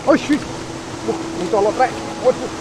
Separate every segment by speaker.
Speaker 1: Oh shit. Wah, mencolot rek. Waduh.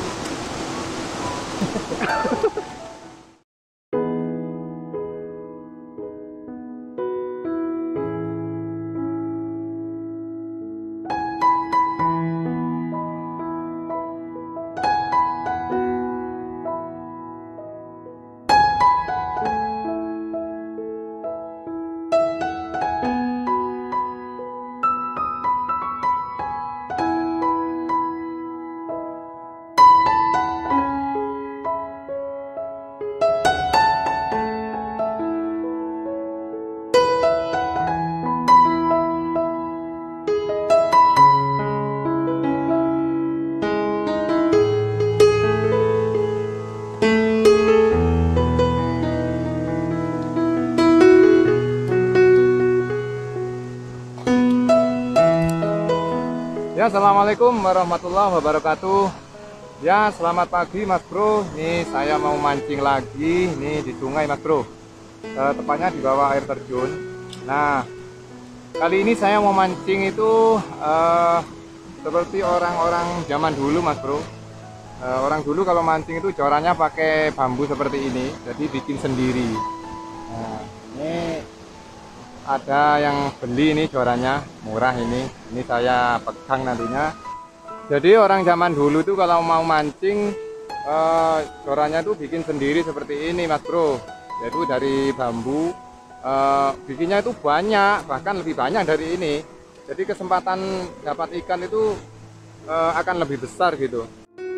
Speaker 1: Ya, assalamualaikum warahmatullahi wabarakatuh. Ya, selamat pagi Mas Bro. Ini saya mau mancing lagi. Ini di sungai Mas Bro. Tepatnya di bawah air terjun. Nah, kali ini saya mau mancing itu seperti orang-orang zaman dulu Mas Bro. Orang dulu kalau mancing itu jorannya pakai bambu seperti ini. Jadi bikin sendiri. Nah, ini ada yang beli ini jorannya murah ini saya pegang nantinya. Jadi orang zaman dulu tuh kalau mau mancing jorannya tuh bikin sendiri seperti ini Mas Bro, yaitu dari bambu. Bikinnya itu banyak, bahkan lebih banyak dari ini, jadi kesempatan dapat ikan itu akan lebih besar gitu.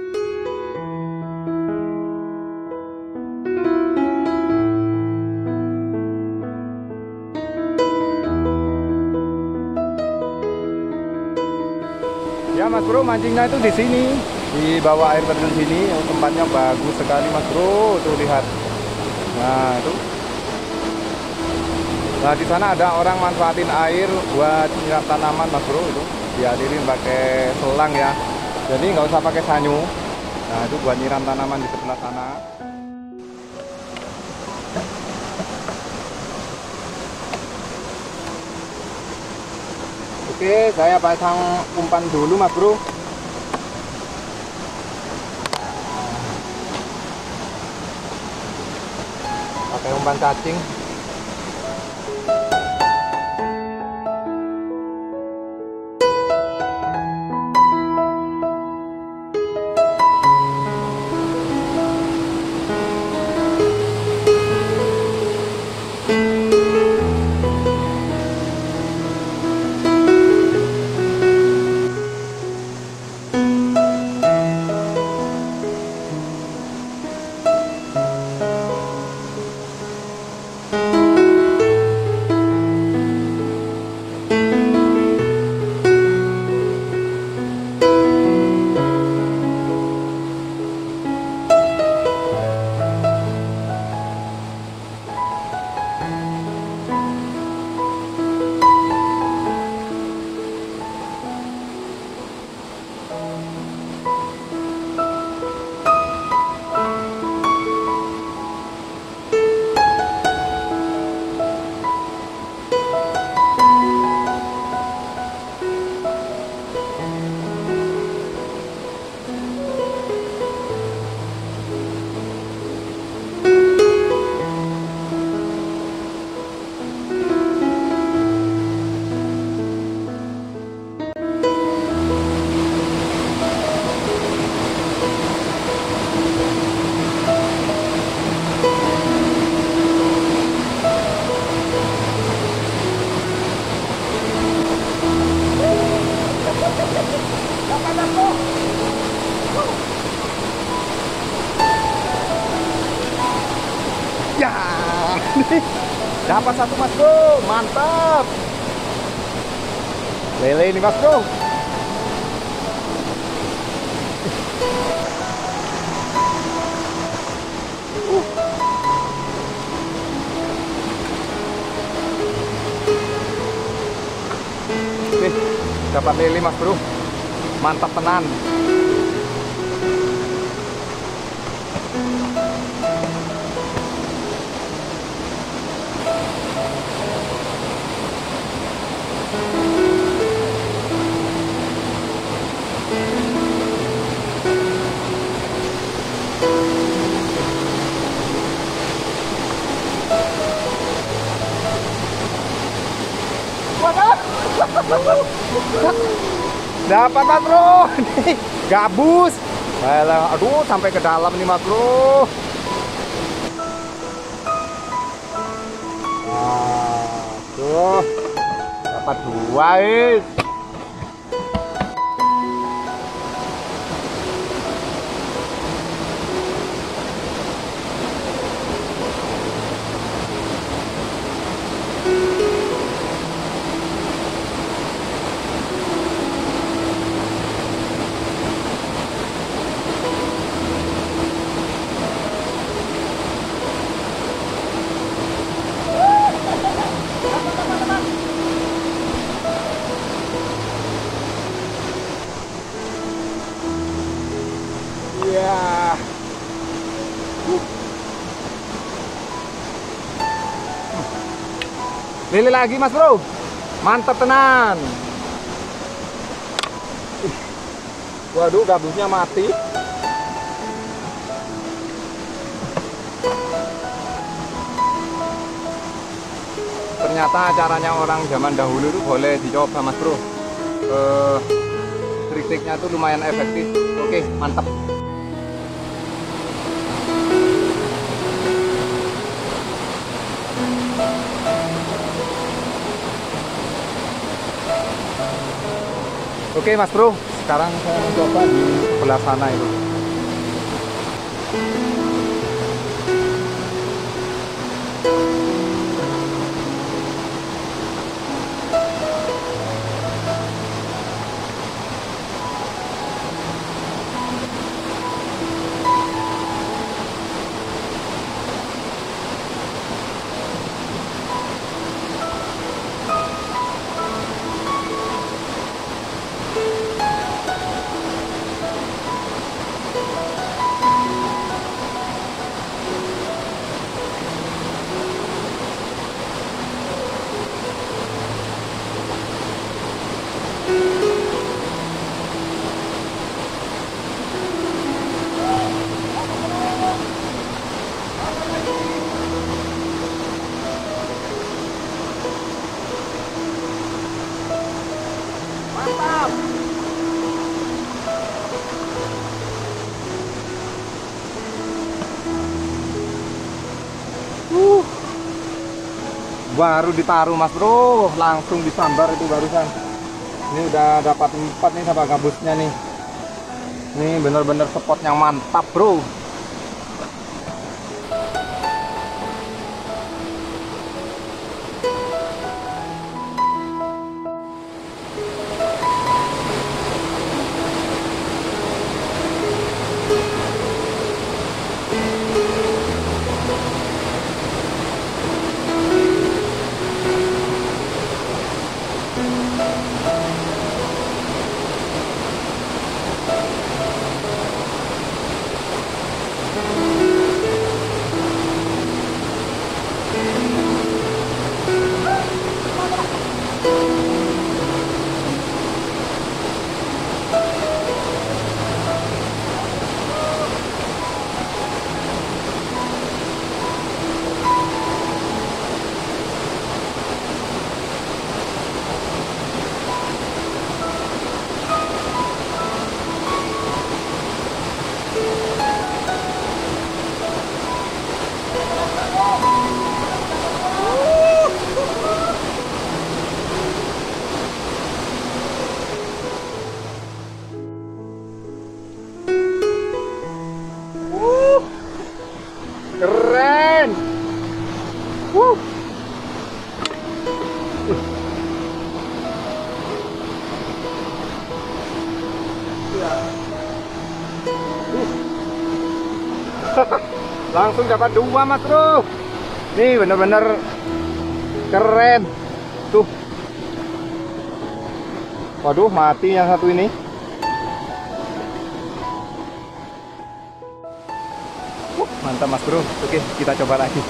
Speaker 1: Ya Mas Bro, mancingnya itu di sini, di bawah air terjun sini. Tempatnya bagus sekali Mas Bro, tuh lihat. Nah itu. Nah di sana ada orang manfaatin air buat nyiram tanaman Mas Bro, itu dialirin pakai selang ya. Jadi nggak usah pakai sanyu. Nah itu buat nyiram tanaman di sebelah sana. Oke, saya pasang umpan dulu Mas Bro. Pakai umpan cacing. Ya, dapat satu Mas Bro, mantap. Lele ini Mas Bro. Nih, dapat lele Mas Bro, mantap tenan. Dapat mas bro. Nih, gabus. Aduh, sampai ke dalam nih mas bro. Aduh, dapat dua is. Ya. Lili lagi mas bro. Mantap tenan. Waduh, gabusnya mati. Ternyata caranya orang zaman dahulu itu boleh dicoba mas bro. Trik-triknya tuh lumayan efektif. Oke, mantap. Oke mas bro, sekarang saya mencoba di sebelah sana itu. Baru ditaruh mas bro, langsung disambar itu barusan. Ini udah dapat 4 nih sama gabusnya nih. Ini bener-bener spot yang mantap bro. Keren. Langsung dapat 2 mas bro. Nih bener-bener keren. Tuh. Waduh, mati yang satu ini. Mantap mas bro. Oke, kita coba lagi.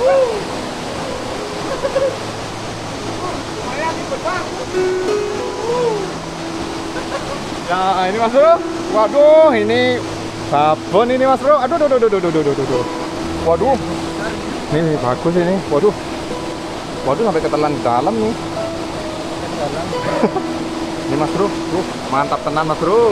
Speaker 1: Ya ini Mas Bro. Waduh, ini babon ini Mas Bro. Aduh, aduh, aduh, aduh, aduh, aduh. Waduh. Ini bagus ini. Waduh. Waduh, sampai ketelan dalam nih. Ini Mas Bro. Mantap tenan Mas Bro.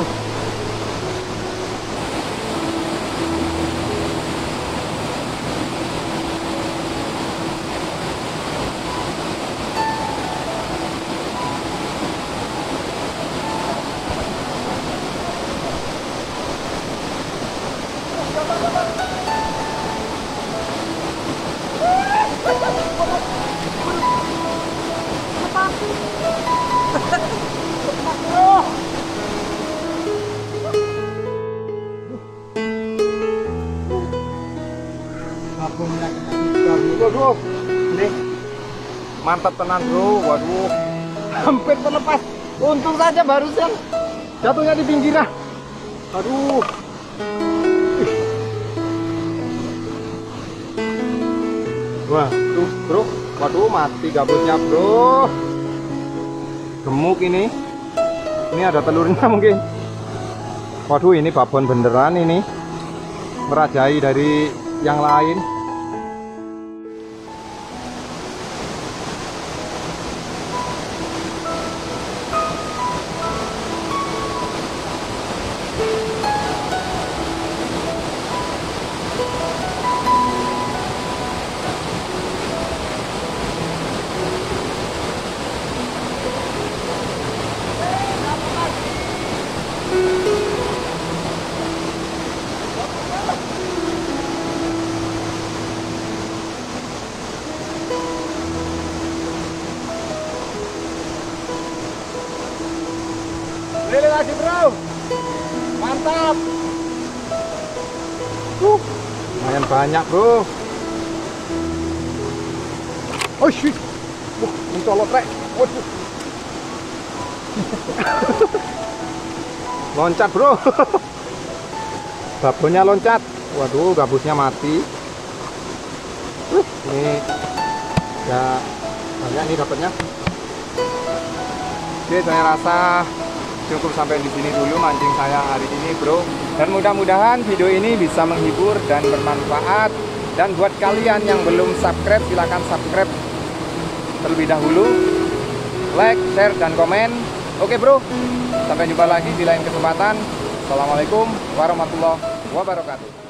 Speaker 1: Waduh, ini mantap tenan Bro. Waduh, hampir terlepas. Untung saja barusan jatuhnya di pinggiran. Aduh. Wah, tuh Bro. Waduh, mati gabusnya Bro. Gemuk ini. Ini ada telurnya mungkin. Waduh, ini babon beneran ini. Merajai dari yang lain. Lele lagi Bro, mantap. Lumayan banyak Bro. Oh shit, mencolot rek. Waduh. Loncat Bro. Babonnya loncat. Waduh, gabusnya mati. Ini ya banyak nih dapatnya. Oke, saya rasa cukup sampai di sini dulu mancing saya hari ini Bro, dan mudah-mudahan video ini bisa menghibur dan bermanfaat. Dan buat kalian yang belum subscribe, silahkan subscribe terlebih dahulu, like, share, dan komen. Oke Bro, sampai jumpa lagi di lain kesempatan. Assalamualaikum warahmatullahi wabarakatuh.